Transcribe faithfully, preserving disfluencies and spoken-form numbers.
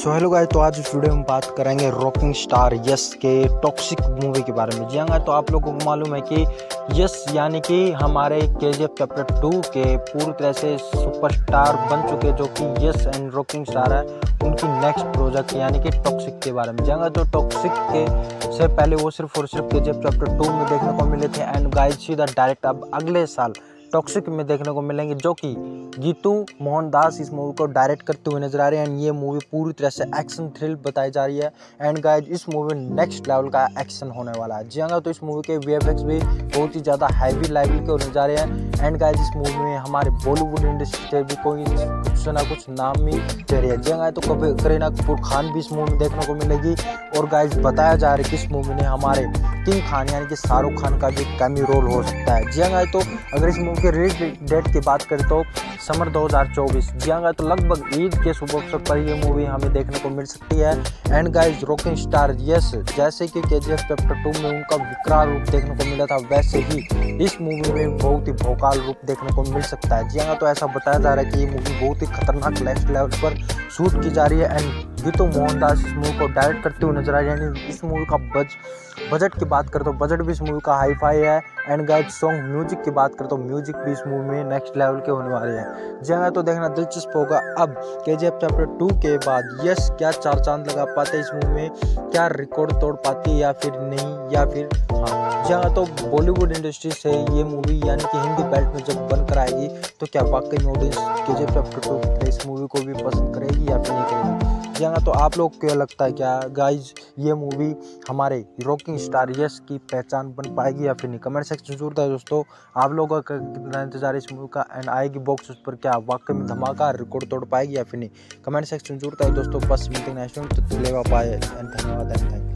So hello guys, तो आज इस वीडियो में बात करेंगे रॉकिंग स्टार यस के टॉक्सिक मूवी के बारे में। जी हाँ, तो आप लोगों को मालूम है कि यस यानी कि हमारे केजीएफ चैप्टर टू के पूरी तरह से सुपरस्टार बन चुके जो कि यस एंड रॉकिंग स्टार है, उनकी नेक्स्ट प्रोजेक्ट यानी कि टॉक्सिक के बारे में। जी हाँ, तो टॉक्सिक के से पहले वो सिर्फ और सिर्फ केजीएफ चैप्टर टू में देखने को मिले थे एंड गाइस सीधा डायरेक्ट अब अगले साल टॉक्सिक में देखने को मिलेंगे, जो कि गीतू मोहनदास इस मूवी को डायरेक्ट करते हुए नजर आ रहे हैं। एंड ये मूवी पूरी तरह से एक्शन थ्रिल बताई जा रही है एंड गाइस इस मूवी में नेक्स्ट लेवल का एक्शन होने वाला है। जी हाँ, तो इस मूवी के वीएफएक्स भी बहुत ही ज़्यादा हैवी लेवल के होने जा रहे हैं एंड गाइस इस मूवी में हमारे बॉलीवुड इंडस्ट्री से भी कोई कुछ ना कुछ नाम ही चल रही है। जी हाँ, तो कभी करीना कपूर खान भी इस मूवी में देखने को मिलेगी और गाइस बताया जा रहा है कि इस मूवी में हमारे किंग खान यानी कि शाहरुख खान का भी कैमी रोल हो सकता है। जी हाँ, तो अगर इस मूवी के रिलीज डेट की बात करें तो समर दो हज़ार चौबीस। जी हाँ, तो लगभग ईद के शुभ अवसर पर ये मूवी हमें देखने को मिल सकती है। And guys rocking star Yash जैसे कि केजीएफ चैप्टर टू में उनका विकराल रूप देखने को मिला था, वैसे ही इस मूवी में बहुत ही भौकाल रूप देखने को मिल सकता है। जी हाँ, तो ऐसा बताया जा रहा है कि ये मूवी बहुत ही खतरनाक नेक्स्ट लेवल पर शूट की जा रही है एंड गीतू मोहनदास इस मूवी को डायरेक्ट करते हुए नजर आ रहे हैं। यानी इस मूवी का बज बजट की बात करें तो बजट भी इस मूवी का हाई फाई है एंड गाइस सॉन्ग म्यूजिक की बात करें तो म्यूजिक भी इस मूवी में नेक्स्ट लेवल के होने वाले हैं। जी हाँ, तो देखना दिलचस्प होगा अब केजीएफ चैप्टर टू के बाद यस क्या चार चांद लगा पाते इस मूवी में, क्या रिकॉर्ड तोड़ पाती है या फिर नहीं, या फिर हाँ। जी हाँ, तो बॉलीवुड इंडस्ट्री से ये मूवी यानी कि हिंदी बेल्ट में जब बनकर आएगी तो क्या वाकई में ऑडियंस केजीएफ चैप्टर टू की इस मूवी को भी पसंद करेगी या फिर नहीं करेगी। जी हाँ, तो आप लोग को क्या लगता है, क्या गाइज ये मूवी हमारे रॉकिंग स्टार यस की पहचान बन पाएगी या फिर नहीं? कमेंट सेक्शन में जरूर है दोस्तों, आप लोगों का कितना इंतजार है इस मूवी का एंड आएगी बॉक्स उस पर क्या वाकई में धमाका रिकॉर्ड तोड़ पाएगी या फिर नहीं? कमेंट सेक्शन में जरूर है दोस्तों। बस मिलते हैं नेक्स्ट टाइम, तो ले पाए एंड धन्यवाद एंड थैंक यू।